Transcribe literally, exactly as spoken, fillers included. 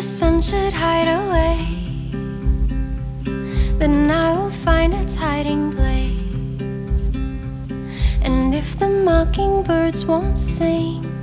the sun should hide away, then I will find its hiding place. And if the mockingbirds won't sing,